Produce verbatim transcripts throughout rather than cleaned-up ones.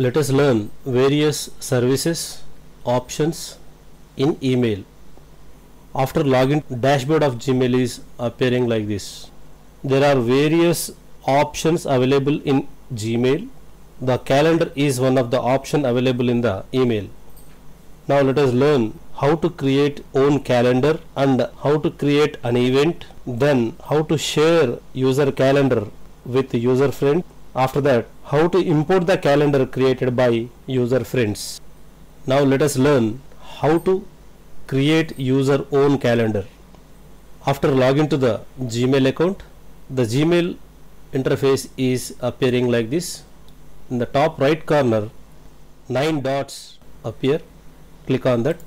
let us learn various services options in email. After login, dashboard of Gmail is appearing like this. There are various options available in Gmail. The calendar is one of the option available in the email. Now let us learn how to create own calendar and how to create an event, then how to share user calendar with user friend. After that, how to import the calendar created by user friends. Now let us learn how to create user own calendar. After login to the Gmail account, the Gmail interface is appearing like this. In the top right corner, nine dots appear. Click on that.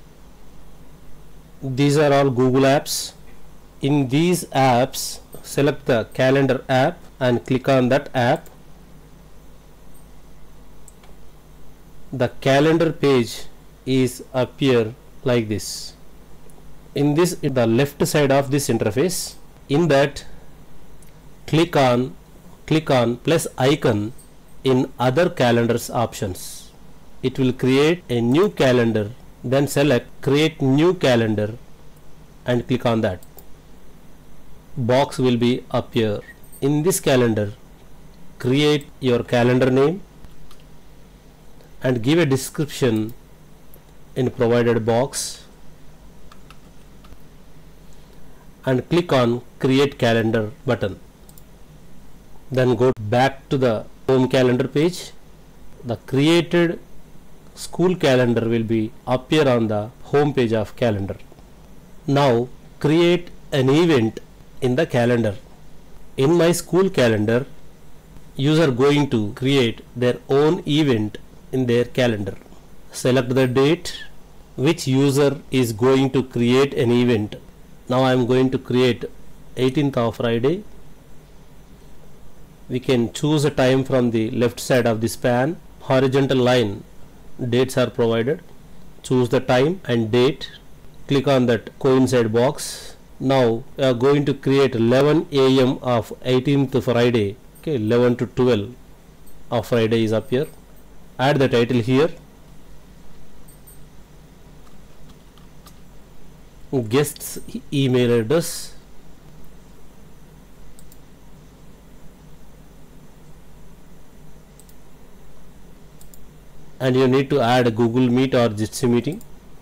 These are all Google apps. In these apps, select the calendar app and click on that app. The calendar page is appear like this. In this, in the left side of this interface, in that click on click on plus icon in other calendars options. It will create a new calendar. Then select create new calendar and click on that. Box will be appear. In this calendar, create your calendar name and give a description in provided box and click on create calendar button. Then go back to the home calendar page. The created school calendar will be appear on the home page of calendar. Now create an event in the calendar. In my school calendar, user going to create their own event in their calendar. Select the date which user is going to create an event. Now I am going to create eighteenth of Friday. We can choose a time from the left side of the span. Horizontal line dates are provided. Choose the time and date. Click on that coincide box. Now we are going to create eleven A M of eighteenth Friday. Okay, eleven to twelve of Friday is up here. Add the title here. Guest's email address. And you need to add a Google Meet or Jitsi meeting.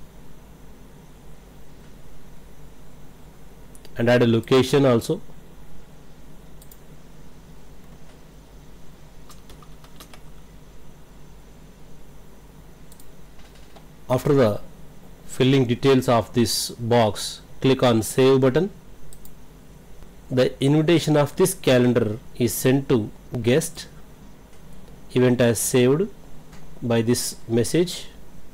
And add a location also. After the filling details of this box, click on save button. The invitation of this calendar is sent to guest. Event as saved by this message.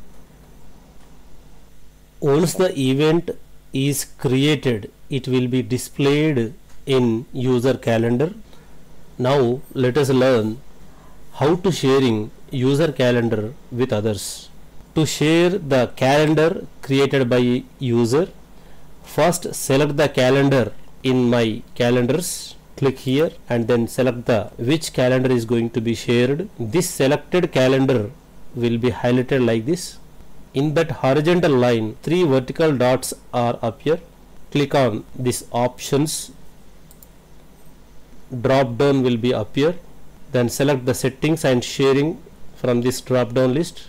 Once the event is created, it will be displayed in user calendar. Now let us learn how to sharing user calendar with others. To share the calendar created by user, first select the calendar in my calendars. Click here and then select the which calendar is going to be shared. This selected calendar will be highlighted like this. In that horizontal line, three vertical dots are up here. Click on this options. Drop down will be appear. Then select the settings and sharing from this drop down list.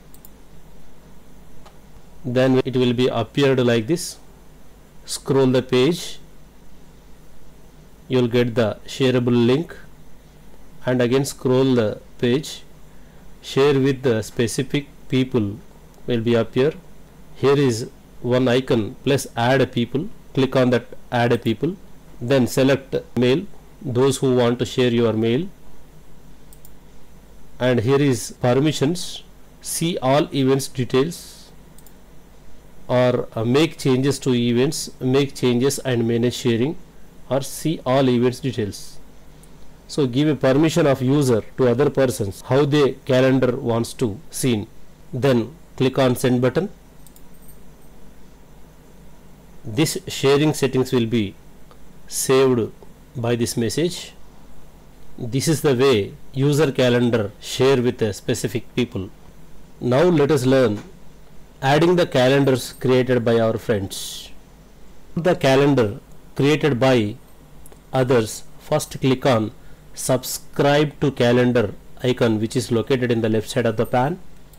Then it will be appeared like this. Scroll the page. You will get the shareable link and again scroll the page. Share with the specific people will be appear. Here is one icon plus add a people. Click on that add a people. Then select mail, those who want to share your mail. And here is permissions. See all events details or uh, make changes to events, make changes and manage sharing, or see all events details. So give a permission of user to other persons how their calendar wants to seen. Then click on send button. This sharing settings will be saved by this message. This is the way user calendar share with a specific people. Now let us learn adding the calendars created by our friends. The calendar created by others, first click on subscribe to calendar icon, which is located in the left side of the pane.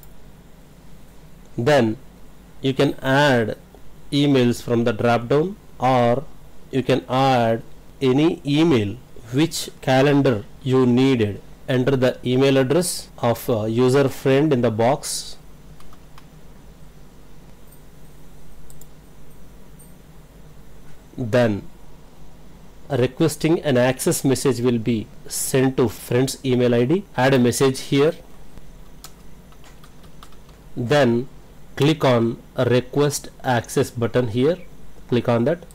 Then you can add emails from the drop down, or you can add any email which calendar you needed. Enter the email address of uh, user friend in the box. Then requesting an access message will be sent to friend's email I D. Add a message here. Then click on a request access button here. Click on that.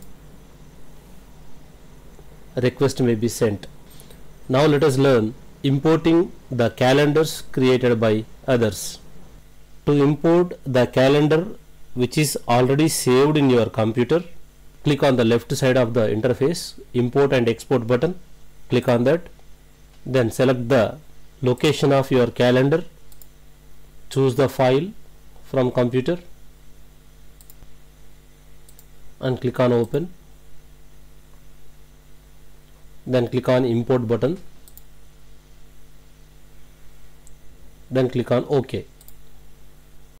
Request may be sent. Now let us learn importing the calendars created by others. To import the calendar which is already saved in your computer, click on the left side of the interface, import and export button. Click on that. Then select the location of your calendar. Choose the file from computer and click on open. Then click on import button. Then click on OK.